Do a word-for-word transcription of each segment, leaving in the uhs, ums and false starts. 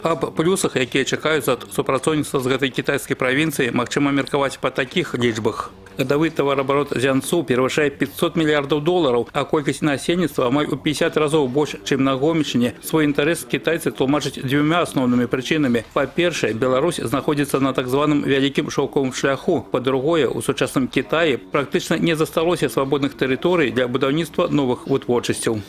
Аб плюсах, якія чакаюць ад супрацоўніцтва з гэтай кітайскай правінцыі, магчыма меркаваць па такіх лічбах. Годовой товарооборот Цзянцу превышает пятьсот миллиардов долларов, а колькость насельніцтва амаль у пятьдесят разов больше, чем на Гомельщине. Свой интерес китайцы тлумачаць двумя основными причинами. По-першае, Беларусь находится на так званом великим шелковом шляху. По-другое, у сучасном Китае практически не засталося свободных территорий для будаўніцтва новых вытворчасцей.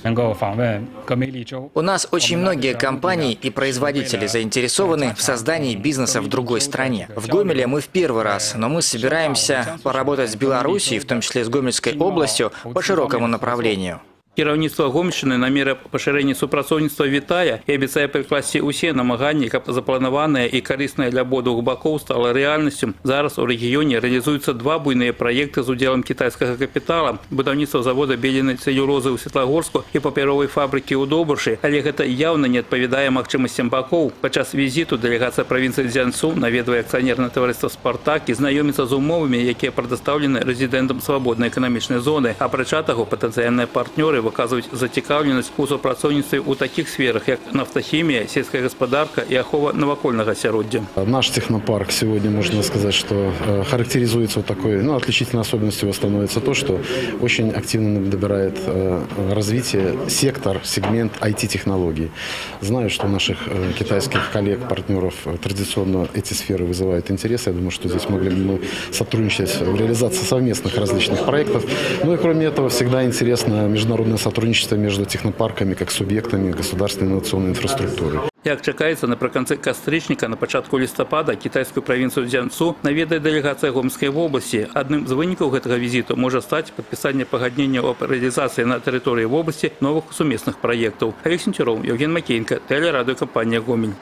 У нас очень многие компании и производители заинтересованы в создании бизнеса в другой стране. В Гомеле мы в первый раз, но мы собираемся поработать с Белоруссией, в том числе с Гомельской областью, по широкому направлению. Кіраўніцтва Гомельшчыны намеры пашырэння супрацоўніцтва вітае і абяцае прыкласці ўсе намаганні, каб запланаванае і карыснае для абодвух бакоў стала рэальнасцю. Зараз у рэгіёне рэалізуюцца два буйныя праекты з удзелам кітайскага капітала: будаўніцтва завода беленай цэлюлозы ў Светлагорску і папяровай фабрыкі ў Добрушы. Але гэта яўна не адпавядае магчымасцям бакоў. Падчас візіту дэлегацыя правінцыі Цзянцу наведвае акцыянернае таварыства «Спартак» і знаёміцца з умовамі, якія прадастаўлены рэзідэнтам свабоднай эканамічнай зоны. Апрача таго, патэнцыяльныя партнёры выказывать зацікаўленасць у супрацоўніцтве у таких сферах, как нафтохимия, сельская господарка и ахова навакольнага асяроддзя. Наш технопарк сегодня, можно сказать, что характеризуется вот такой, ну, отличительной особенностью его становится то, что очень активно набирает развитие сектор, сегмент ай ти-технологий. Знаю, что у наших китайских коллег, партнеров традиционно эти сферы вызывают интерес. Я думаю, что здесь могли бы мы сотрудничать в реализации совместных различных проектов. Ну и кроме этого, всегда интересно международное сотрудничество между технопарками как субъектами государственной инновационной инфраструктуры. Як чакаецца, напрыканцы кастрычніка на пачатку лістапада кітайскую правінцыю Цзянцу наведае дэлегацыя Гомельскай вобласці. Адным з вынікаў гэтага візіту можа стаць падпісанне пагаднення аб рэалізацыі на тэрыторыі вобласці новых сумесных праектаў. Алексей Сенцюроў, Евген Макеенко, тэлерадыёкампанія «Гомель».